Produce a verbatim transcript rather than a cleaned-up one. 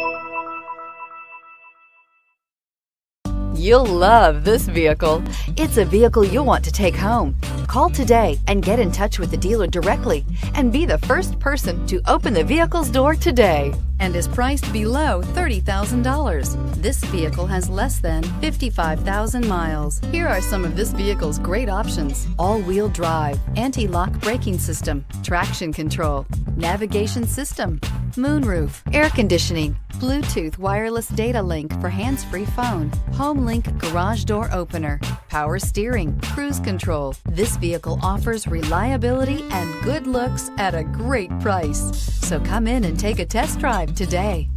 You'll love this vehicle. It's a vehicle you'll want to take home. Call today and get in touch with the dealer directly and be the first person to open the vehicle's door today, and is priced below thirty thousand dollars. This vehicle has less than fifty-five thousand miles. Here are some of this vehicle's great options: all-wheel drive, anti-lock braking system, traction control, navigation system, moonroof, air conditioning, Bluetooth wireless data link for hands-free phone, HomeLink garage door opener, power steering, cruise control. This vehicle offers reliability and good looks at a great price. So come in and take a test drive today.